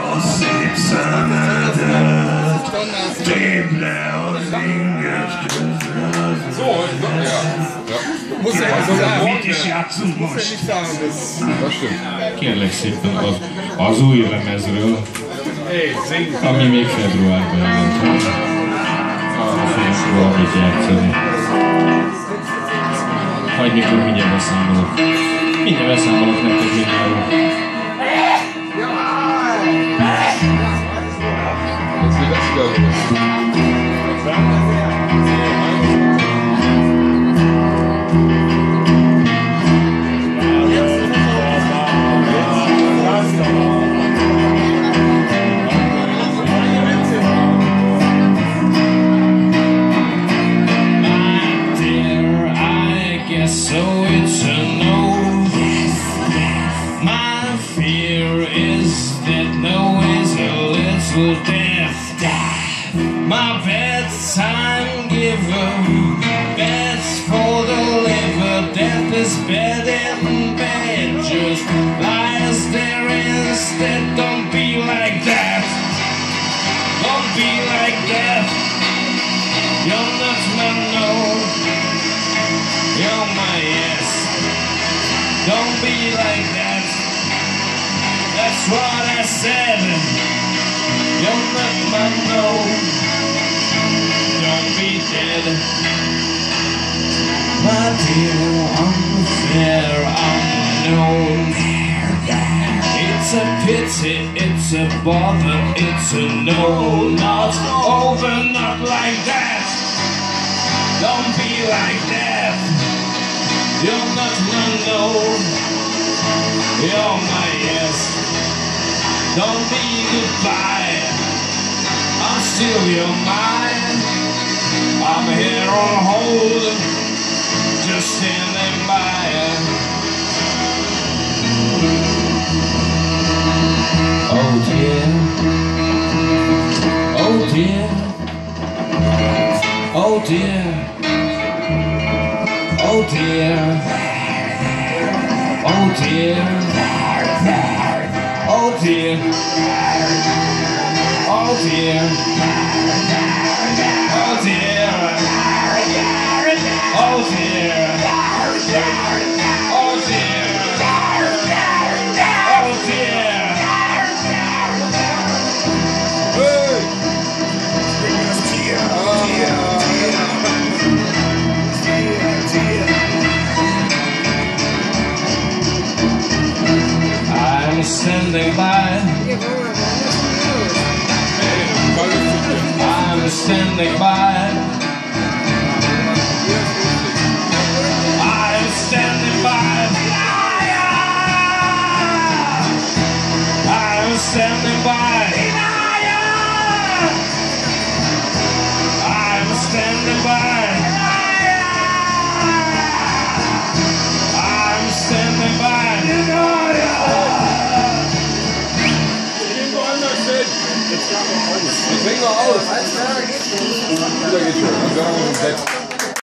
a szép szemedet, tépd le az inget közben. So, ja. Mit is játszunk most? Kérlek szépen az új lemezről, ami még februárban jelent. Arra fogunk valamit játszani. Majd mikor mindjárt beszámolok. Mindjárt beszámolok nektek mindenről. So it's a no. My fear is that no is a little death. My bedtime giver, beds for the liver. Death is bed in bed, just lies there instead. Don't be like that. Don't be like that. You're not my no. You're my yes. Don't be like that. That's what I said. You're not my no. Don't be dead. My dear, unfair, unknown. It's a pity, it's a bother, it's a no. Not over, not like that. Don't be like that. You're not my no. You're my yes. Don't be goodbye. I'm still your mind. I'm here on hold, just standing by. Oh dear. Oh dear. Oh dear. Oh dear, oh dear, oh dear, oh dear, oh dear, oh dear, oh dear, oh dear. I'm standing by. I'm standing by. I'm standing by. I'm standing by. I'm standing by. I'm standing by. Ich bring mal aus. Wieder geht's schon.